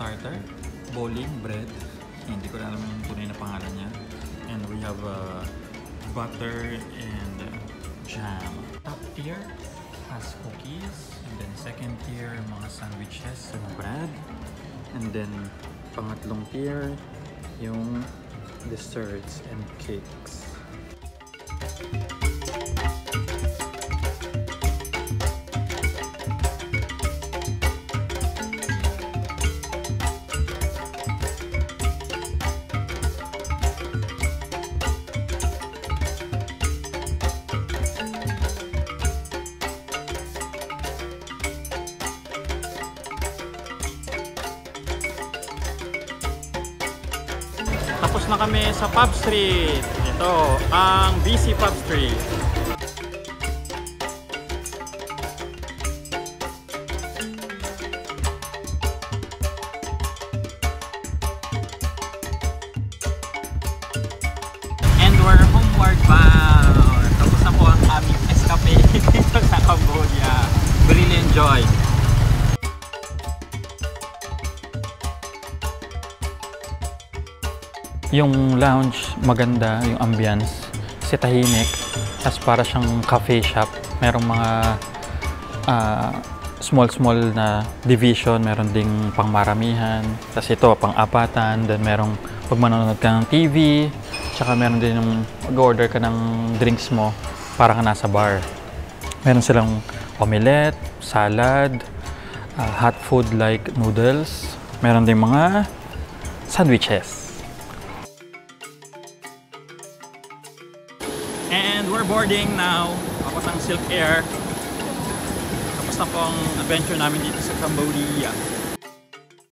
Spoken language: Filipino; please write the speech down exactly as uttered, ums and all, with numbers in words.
starter, bowling bread. Hindi ko alam yung tunay na pangalan niya. And we have uh, butter and uh, jam. Top tier has cookies. And then second tier, mga sandwiches and bread. And then pangatlong tier, yung desserts and cakes. Tapos na kami sa Pub Street. Ito, ang busy Pub Street. And we're homeward bound. Tapos na po ang aming escape dito sa Cambodia. We really enjoyed. Yung lounge, maganda, yung ambience, kasi tahimik, as para siyang cafe shop. Merong mga uh, small small na division, meron ding pangmaramihan, tapos ito pang-apatan, then merong pag manonood ka ng T V, tsaka meron din yung mag-order ka ng drinks mo, para ka nasa bar. Meron silang omelette, salad, uh, hot food like noodles, meron ding mga sandwiches. And we're boarding now. Ako ng SILKAIR. Tapos na po ang adventure namin dito sa Cambodia.